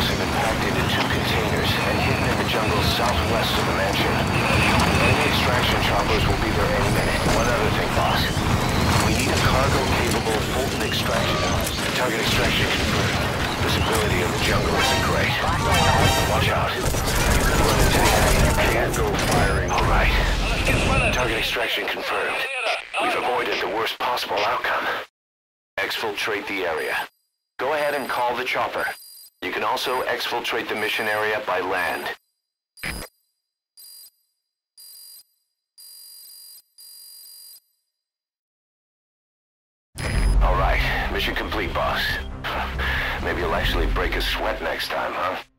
missiles have been packed into 2 containers and hidden in the jungle southwest of the mansion. Enemy extraction choppers will be there any minute. One other thing, boss. We need a cargo-capable Fulton extraction. Target extraction confirmed. Visibility of the jungle isn't great. Watch out. You could run into the enemy. You can't go firing. All right. Target extraction confirmed. We've avoided the worst possible outcome. Exfiltrate the area. Go ahead and call the chopper. You can also exfiltrate the mission area by land. All right. Mission complete, boss. Maybe you'll actually break a sweat next time, huh?